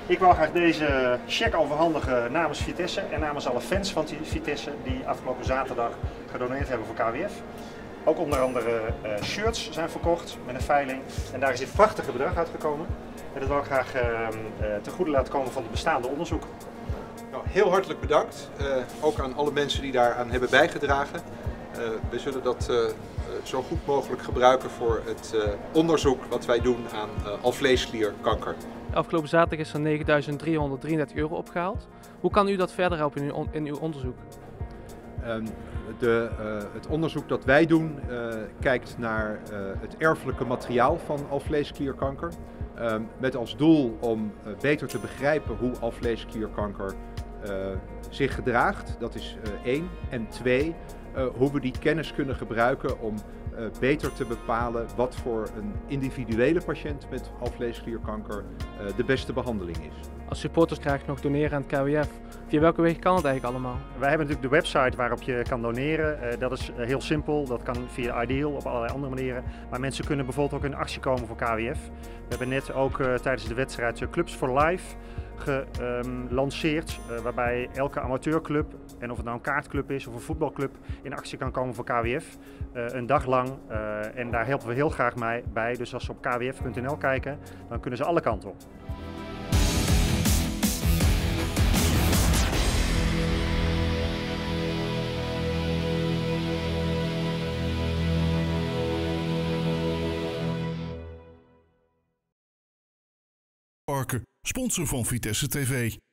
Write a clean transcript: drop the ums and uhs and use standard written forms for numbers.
Ik wil graag deze cheque overhandigen namens Vitesse en namens alle fans van Vitesse die afgelopen zaterdag gedoneerd hebben voor KWF. Ook onder andere shirts zijn verkocht met een veiling en daar is dit prachtige bedrag uitgekomen. En dat wil ik graag ten goede laten komen van het bestaande onderzoek. Nou, heel hartelijk bedankt, ook aan alle mensen die daaraan hebben bijgedragen. We zullen dat zo goed mogelijk gebruiken voor het onderzoek wat wij doen aan alvleesklierkanker. Afgelopen zaterdag is er 9.333 euro opgehaald. Hoe kan u dat verder helpen in uw onderzoek? Het onderzoek dat wij doen kijkt naar het erfelijke materiaal van alvleesklierkanker. Met als doel om beter te begrijpen hoe alvleesklierkanker zich gedraagt. Dat is 1. En 2, hoe we die kennis kunnen gebruiken om beter te bepalen wat voor een individuele patiënt met alvleesklierkanker de beste behandeling is. Als supporters graag nog doneren aan het KWF, via welke weg kan het eigenlijk allemaal? Wij hebben natuurlijk de website waarop je kan doneren. Dat is heel simpel, dat kan via Ideal op allerlei andere manieren. Maar mensen kunnen bijvoorbeeld ook in actie komen voor KWF. We hebben net ook tijdens de wedstrijd Clubs for Life gelanceerd, waarbij elke amateurclub, en of het nou een kaartclub is of een voetbalclub, in actie kan komen voor KWF. Een dag lang en daar helpen we heel graag bij. Dus als ze op kwf.nl kijken, dan kunnen ze alle kanten op. Parken, sponsor van Vitesse TV.